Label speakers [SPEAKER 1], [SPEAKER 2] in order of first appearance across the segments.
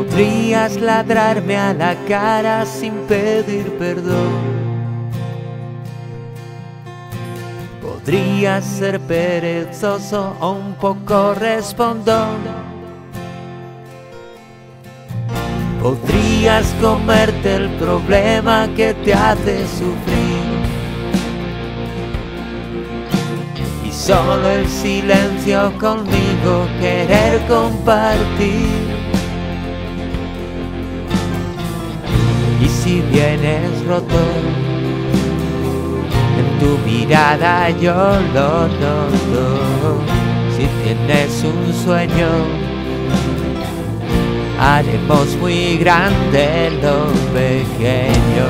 [SPEAKER 1] Podrías ladrarme a la cara sin pedir perdón. Podrías ser perezoso o un poco respondón. Podrías comerte el problema que te hace sufrir. Y solo el silencio conmigo querer compartir. Y si vienes roto, en tu mirada yo lo noto. Si tienes un sueño, haremos muy grande lo pequeño.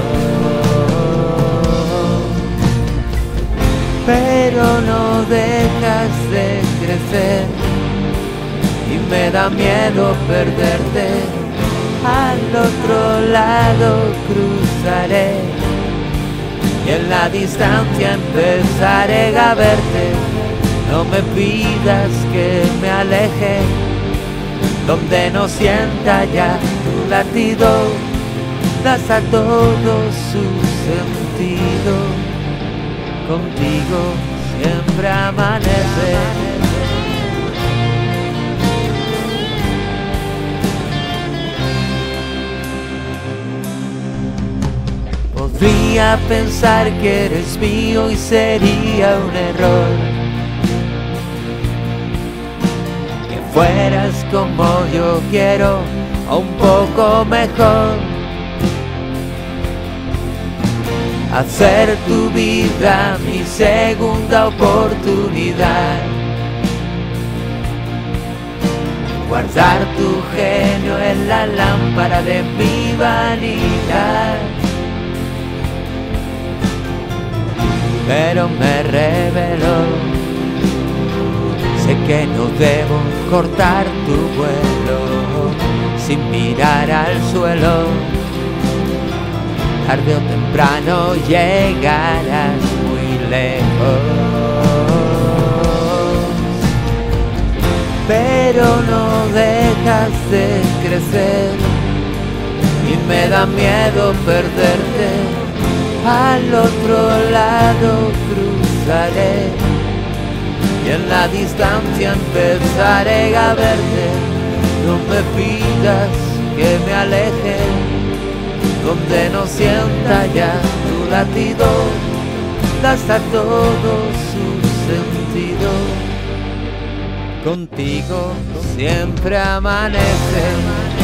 [SPEAKER 1] Pero no dejas de crecer y me da miedo perderte. Al otro lado cruzaré y en la distancia empezaré a verte. No me pidas que me aleje, donde no sienta ya tu latido, das a todo su sentido. Contigo siempre amanece. Podría pensar que eres mío y sería un error que fueras como yo quiero o un poco mejor. Hacer tu vida mi segunda oportunidad. Guardar tu genio en la lámpara de mi vanidad. Pero me reveló, sé que no debo cortar tu vuelo sin mirar al suelo. Tarde o temprano llegarás muy lejos. Pero no dejas de crecer y me da miedo perderte. Al otro lado cruzaré y en la distancia empezaré a verte. No me pidas que me aleje, donde no sienta ya tu latido, das a todo su sentido. Contigo siempre amanece.